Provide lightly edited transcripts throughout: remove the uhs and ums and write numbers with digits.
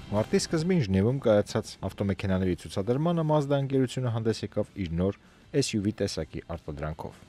Մարտի սկզբին Ժնևում կայացած ավտոմեքենաների ցուցադրմանը Mazda ընկերությունը հանդես եկավ իր նոր SUV տեսակի արտադրանքով։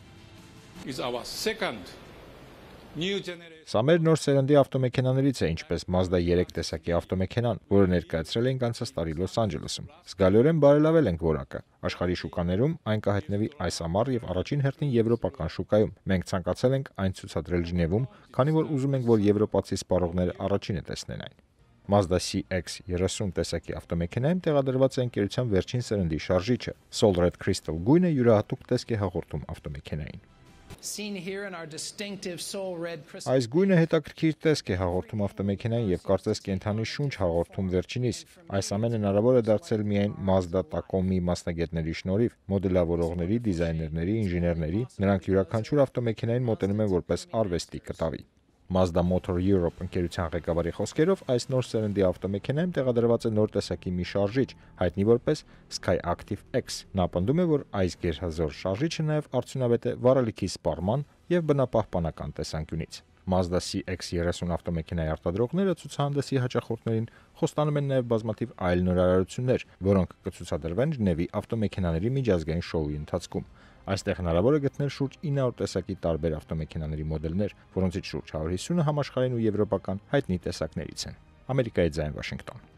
Սա մեր նոր սերնդի ավտոմեքենաներից է, ինչպես Mazda 3 տեսակի ավտոմեքենան, որը ներկայացրել ենք անցած տարի Լոս Անջելեսում։ Զգալիորեն բարելավել ենք որակը։ Աշխարհի շուկաներում այն կհայտնվի այս ամառ եւ առաջին հերթին եվրոպական շուկայում։ Մենք ցանկացել ենք այն ցուցադրել Ժնևում, քանի որ ուզում ենք, որ եվրոպացի սպառողները առաջինը տեսնեն այն։ Mazda CX-30 տեսակի ավտոմեքենայում տեղադրված է ընկերության վերջին սերնդի շարժիչը։ Soul Red Crystal գույնը յուրահատուկ տեսք է հաղորդում ավտոմեքենային։ Այս գույնը հետաքրքիր տեսք է հաղորդում ավտոմեքենային եւ կարծես կենթանի շունչ հաղորդում վերջինիս։ Այս ամենը հնարավոր է դարձել միայն Mazda Tacom-ի մասնագետների շնորհիվ, մոդելավորողների, դիզայներների, ինժեներների, նրանք յուրաքանչյուր ավտոմեքենային մոտենում են որպես արվեստի կտավի։ Mazda Motor Europe ընկերության ղեկավարի խոսքերով այս նոր սերնդի ավտոմեքենայում տեղադրված է նոր տեսակի մի շարժիչ, հայտնի որպես Skyactiv X։ Նա պնդում է, որ այս գերհզոր շարժիչը նաև արդյունավետ է վառելիքի սպառման եւ բնապահպանական տեսանկյունից։ Mazda CX-30 ավտոմեքենայի արտադրողները ցուցահանդեսի հաճախորդներին խոստանում են նաև բազմաթիվ այլ նորարարություններ, որոնք կցուցադրվեն Ժնևի ավտոմեքենաների միջազգային շոուի ընթացքում։ Այստեղ հնարավոր է գտնել շուրջ 900 տեսակի տարբեր ավտոմեքենաների մոդելներ, որոնցից շուրջ 150-ը համաշխարհային ու եվրոպական հայտնի տեսակներից են։ Ամերիկայի ձայն, Վաշինգտոն։